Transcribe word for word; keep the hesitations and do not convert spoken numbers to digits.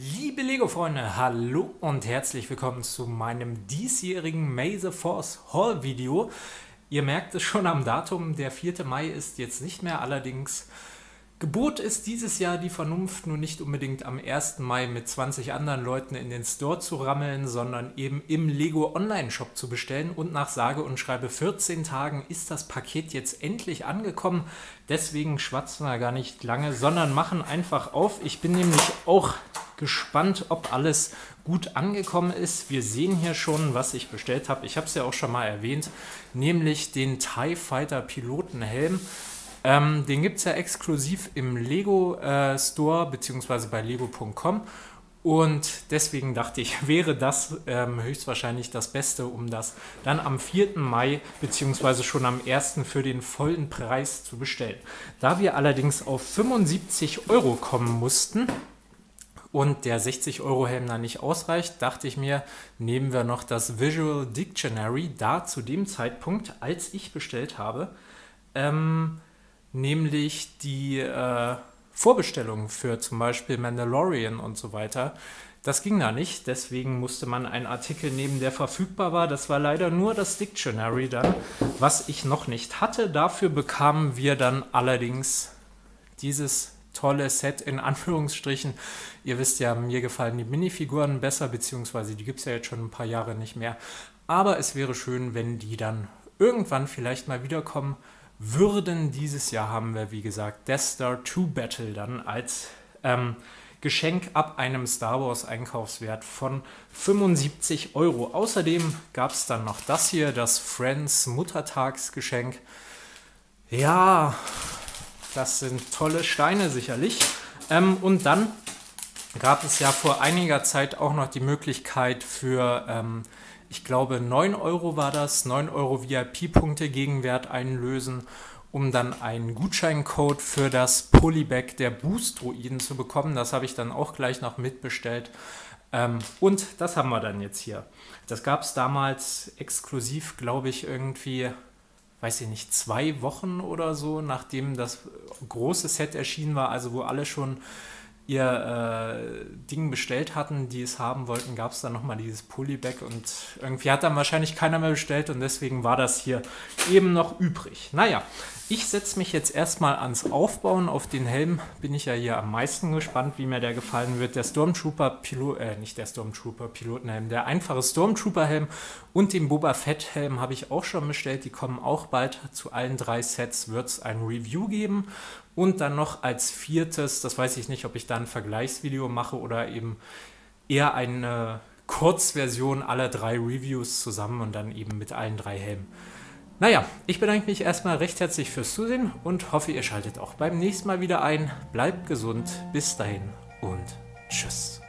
Liebe Lego-Freunde, hallo und herzlich willkommen zu meinem diesjährigen May the Force Haul Video. Ihr merkt es schon am Datum, der vierte Mai ist jetzt nicht mehr, allerdings Gebot ist dieses Jahr die Vernunft, nur nicht unbedingt am ersten Mai mit zwanzig anderen Leuten in den Store zu rammeln, sondern eben im Lego Online-Shop zu bestellen. Und nach sage und schreibe vierzehn Tagen ist das Paket jetzt endlich angekommen. Deswegen schwatzen wir gar nicht lange, sondern machen einfach auf. Ich bin nämlich auch gespannt, ob alles gut angekommen ist. Wir sehen hier schon, was ich bestellt habe. Ich habe es ja auch schon mal erwähnt, nämlich den TIE Fighter Pilotenhelm. Ähm, den gibt es ja exklusiv im Lego äh, Store bzw. bei lego punkt com und deswegen dachte ich, wäre das ähm, höchstwahrscheinlich das Beste, um das dann am vierten Mai bzw. schon am ersten für den vollen Preis zu bestellen. Da wir allerdings auf fünfundsiebzig Euro kommen mussten und der sechzig Euro Helm dann nicht ausreicht, dachte ich mir, nehmen wir noch das Visual Dictionary, da zu dem Zeitpunkt, als ich bestellt habe, ähm, nämlich die äh, Vorbestellung für zum Beispiel Mandalorian und so weiter. Das ging da nicht, deswegen musste man einen Artikel nehmen, der verfügbar war. Das war leider nur das Dictionary dann, was ich noch nicht hatte. Dafür bekamen wir dann allerdings dieses tolle Set in Anführungsstrichen. Ihr wisst ja, mir gefallen die Minifiguren besser, beziehungsweise die gibt es ja jetzt schon ein paar Jahre nicht mehr. Aber es wäre schön, wenn die dann irgendwann vielleicht mal wiederkommen würden. Dieses Jahr haben wir, wie gesagt, Death Star zwei Battle dann als ähm, Geschenk ab einem Star Wars Einkaufswert von fünfundsiebzig Euro. Außerdem gab es dann noch das hier, das Friends Muttertagsgeschenk. Ja, das sind tolle Steine sicherlich. Ähm, und dann gab es ja vor einiger Zeit auch noch die Möglichkeit für ähm, ich glaube, neun Euro war das, neun Euro V I P-Punkte Gegenwert einlösen, um dann einen Gutscheincode für das Polybag der Boost-Droiden zu bekommen. Das habe ich dann auch gleich noch mitbestellt. Ähm, und das haben wir dann jetzt hier. Das gab es damals exklusiv, glaube ich, irgendwie, weiß ich nicht, zwei Wochen oder so, nachdem das große Set erschienen war, also wo alle schon ihr äh, Ding bestellt hatten, die es haben wollten, gab es dann nochmal dieses Polybag und irgendwie hat dann wahrscheinlich keiner mehr bestellt und deswegen war das hier eben noch übrig. Naja, ich setze mich jetzt erstmal ans Aufbauen. Auf den Helm bin ich ja hier am meisten gespannt, wie mir der gefallen wird. Der Stormtrooper Pilot, äh, nicht der Stormtrooper Pilotenhelm, der einfache Stormtrooper Helm und den Boba Fett Helm habe ich auch schon bestellt. Die kommen auch bald. Zu allen drei Sets wird es ein Review geben. Und dann noch als viertes, das weiß ich nicht, ob ich da ein Vergleichsvideo mache oder eben eher eine Kurzversion aller drei Reviews zusammen und dann eben mit allen drei Helmen. Naja, ich bedanke mich erstmal recht herzlich fürs Zusehen und hoffe, ihr schaltet auch beim nächsten Mal wieder ein. Bleibt gesund, bis dahin und tschüss.